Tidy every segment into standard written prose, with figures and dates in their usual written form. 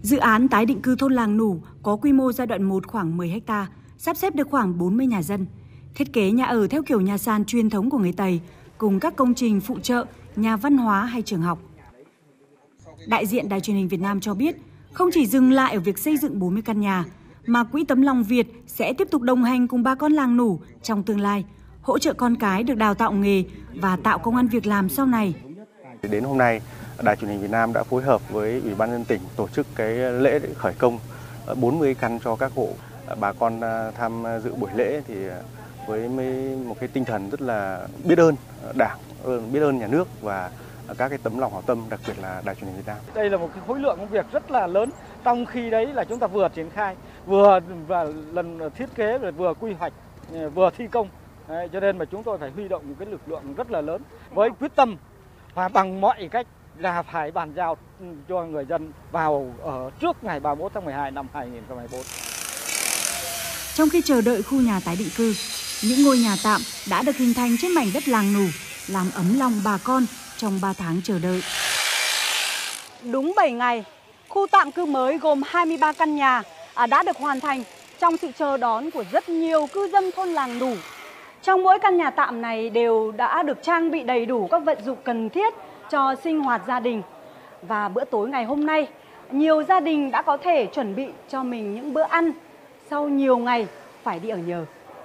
Dự án tái định cư thôn Làng Nủ có quy mô giai đoạn 1 khoảng 10 ha, sắp xếp được khoảng 40 nhà dân. Thiết kế nhà ở theo kiểu nhà sàn truyền thống của người Tây, cùng các công trình phụ trợ, nhà văn hóa hay trường học. Đại diện Đài Truyền hình Việt Nam cho biết, không chỉ dừng lại ở việc xây dựng 40 căn nhà, mà Quỹ Tấm Lòng Việt sẽ tiếp tục đồng hành cùng bà con làng Nủ trong tương lai, hỗ trợ con cái được đào tạo nghề và tạo công ăn việc làm sau này. Đến hôm nay, Đài Truyền hình Việt Nam đã phối hợp với Ủy ban nhân dân tỉnh tổ chức cái lễ khởi công 40 căn cho các hộ. Bà con tham dự buổi lễ thì với một cái tinh thần rất là biết ơn Đảng, biết ơn nhà nước và các cái tấm lòng hảo tâm, đặc biệt là Đài Truyền hình Việt Nam. Đây là một cái khối lượng công việc rất là lớn, trong khi đấy là chúng ta vừa triển khai, vừa lần thiết kế, vừa quy hoạch, vừa thi công. Đấy, cho nên mà chúng tôi phải huy động một cái lực lượng rất là lớn với quyết tâm và bằng mọi cách là phải bàn giao cho người dân vào ở trước ngày 31 tháng 12 năm 2024. Trong khi chờ đợi khu nhà tái định cư, những ngôi nhà tạm đã được hình thành trên mảnh đất Làng Nủ, làm ấm lòng bà con trong 3 tháng chờ đợi. Đúng 7 ngày, khu tạm cư mới gồm 23 căn nhà đã được hoàn thành trong sự chờ đón của rất nhiều cư dân thôn Làng Nủ. Trong mỗi căn nhà tạm này đều đã được trang bị đầy đủ các vật dụng cần thiết cho sinh hoạt gia đình. Và bữa tối ngày hôm nay, nhiều gia đình đã có thể chuẩn bị cho mình những bữa ăn sau nhiều ngày phải đi ở nhờ.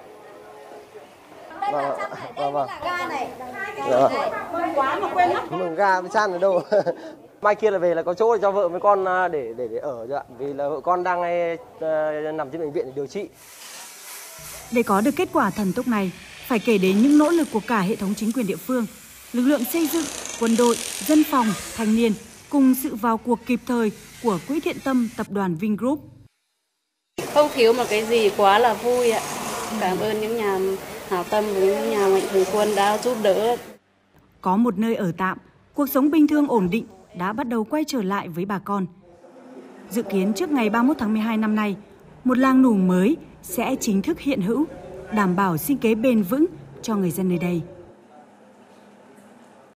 Ga này, quá mà quên mất. Mừng ga với chan ở đâu? Mai kia là về là có chỗ để cho vợ với con để ở rồi ạ. Vì là vợ con đang nằm trên bệnh viện để điều trị. Để có được kết quả thần tốc này, phải kể đến những nỗ lực của cả hệ thống chính quyền địa phương, lực lượng xây dựng, quân đội, dân phòng, thanh niên, cùng sự vào cuộc kịp thời của Quỹ Thiện Tâm Tập đoàn Vingroup. Không thiếu một cái gì quá là vui ạ. Cảm ơn những nhà hảo tâm và những nhà mạnh thường quân đã giúp đỡ. Có một nơi ở tạm, cuộc sống bình thường ổn định đã bắt đầu quay trở lại với bà con. Dự kiến trước ngày 31 tháng 12 năm nay, một làng Nủ mới sẽ chính thức hiện hữu, đảm bảo sinh kế bền vững cho người dân nơi đây.